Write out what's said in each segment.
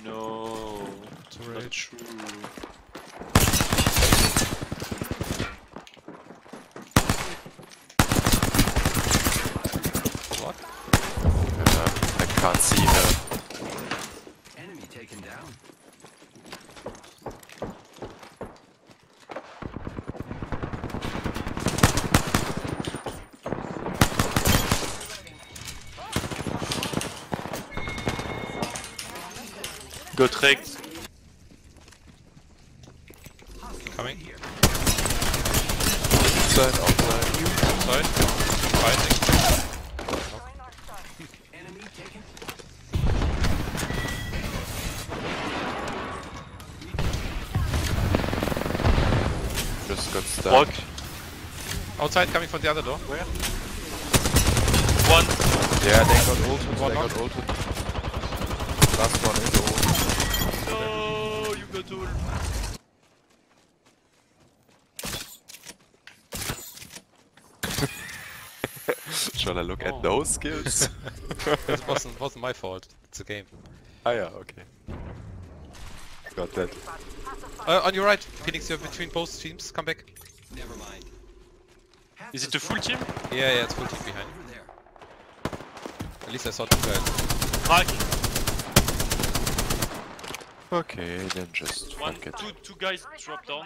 No, It's not alright. true. What? I can't see her. Enemy taken down. Got wrecked. Coming. Inside, outside. Outside. Fighting. Enemy taken. Just got stuck. Rock. Outside coming from the other door. Where? One. Yeah, they got ulted. One They got knock. ulted. Last one is ult. No, you got all. Shall I look Oh. at those skills? It wasn't my fault. It's a game. Ah yeah, okay. Got that. On your right, Phoenix, you're between both teams. Come back. Never mind. Half Is the it a full squad team? Yeah, it's full team behind. over there. At least I saw two guys. Crack. Okay, then just One, fuck it. two guys drop down.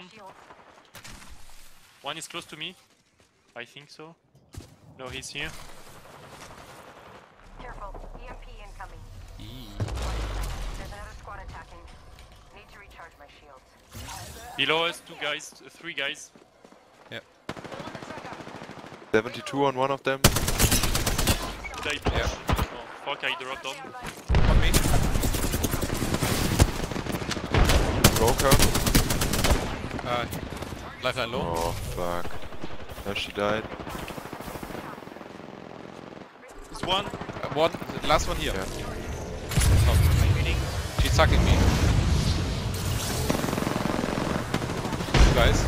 One is close to me. I think so. No, he's here. Careful, EMP incoming. Eee. There's another squad attacking. Need to recharge my shields. Below us, two guys, three guys. 72 on one of them. Die push. Yeah. Oh, fuck, I dropped down. On me. Broker. Lifeline low. Oh fuck. Now she died. There's one. One, the last one here. Yeah. She's sucking me. Two guys.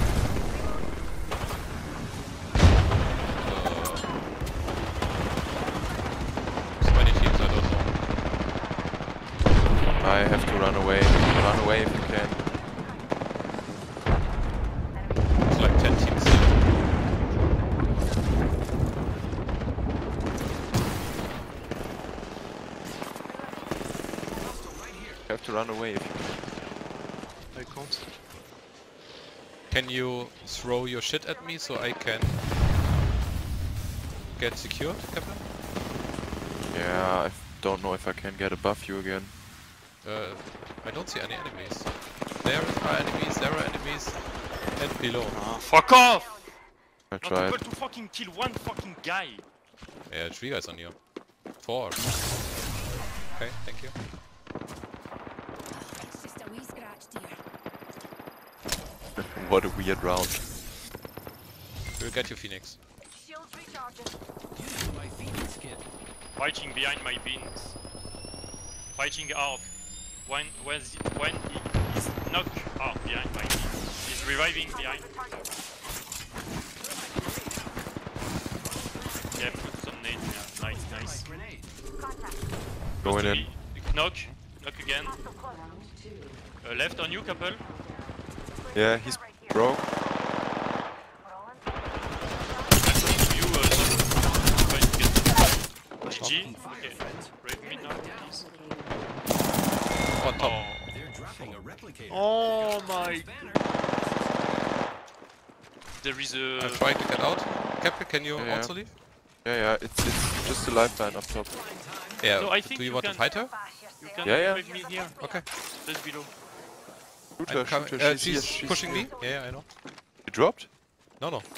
So many teams, I don't know. I have to run away. Run away if you can. It's like 10 teams here. You have to run away if you can. I can't. Can you throw your shit at me so I can get secured, Captain? Yeah, I don't know if I can get above you again. I don't see any enemies. There are enemies, there are enemies, and below. Ah, fuck off! I Not tried. able to fucking kill one fucking guy. Yeah, 3 guys on you. 4. Okay, thank you. It's just a wee scratch, dear. What a weird round. We'll get you, Phoenix. Shields recharging. Using my Phoenix kit. Fighting behind my beams. Fighting out. One is knocked out behind my beams. He's reviving behind. Yeah, put some nades. Yeah, nice, nice. Grenade. Going in. Knock again. Left on you, couple. Yeah, he's broke. Left on you, try to get GG. Okay, break me now, please. On top. Oh, They're dropping a replicator. oh my. Banner. There is I'm a. trying to get out. Captain, can you Yeah. also leave? Yeah, it's just a lifeline up top. Yeah, No, I think do you you want to can- fight her? You can Yeah. break me here. Okay. Just below. Shoot I'm her, coming. shoot her. She's here, pushing here. me. Yeah, I know. You dropped? No, no.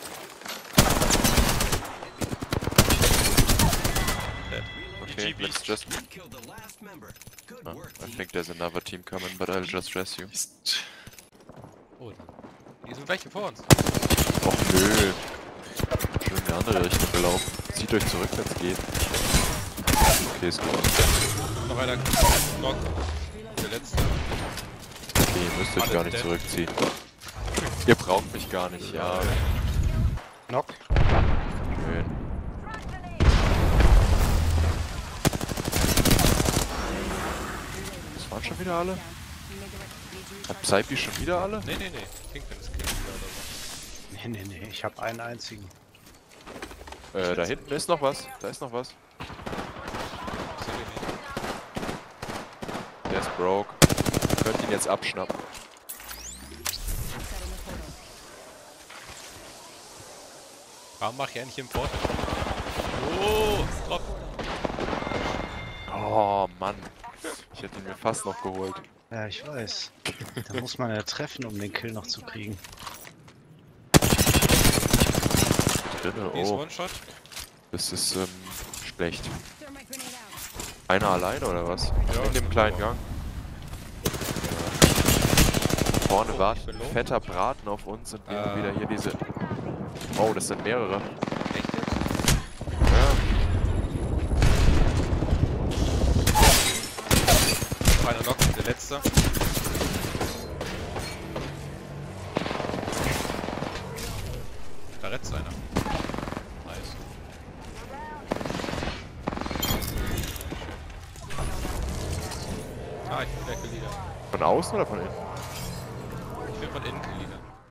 Dead. Okay, GG, let's just... We killed the last member. Good Oh, work, I team. think there's another team coming, but I'll just rest you. Oh, die sind gleich hier vor uns. Och nö. Schön in die andere Richtung gelaufen. Zieht euch zurück, wenn's geht. Okay, ist gut. Noch einer. Knock. Der letzte. Okay, ihr müsst euch Alle gar nicht dead. zurückziehen. Ihr braucht mich gar nicht, ja. Knock. Schön. Was war Waren schon wieder alle? Hat Psype schon wieder alle? Nee. Kingpin ist Kingpin oder so. Nee, ich habe einen einzigen. Da hinten ist noch was. Da ist noch was. Ich seh den nicht. Der ist broke. Ihr könnt ihn jetzt abschnappen. Warum mach ich eigentlich im Port? Oh, Drop. Oh Mann. Ich hätte ihn mir fast noch geholt. Ja, ich weiß. Da muss man ja treffen, um den Kill noch zu kriegen. Drinne, Hier ist oh. One-Shot. Das ist schlecht. Einer alleine oder was? Ja, In dem ist kleinen super. Gang. Vorne Oh, wartet ich bin ein low. fetter Braten auf uns und wir haben wieder hier diese... Oh, das sind mehrere. Echt jetzt? Ja. Noch einer Knock, der letzte. Da rettet einer. Nice. Ah, ich bin der Leader. Von außen oder von innen? Ich bin von innen Leader.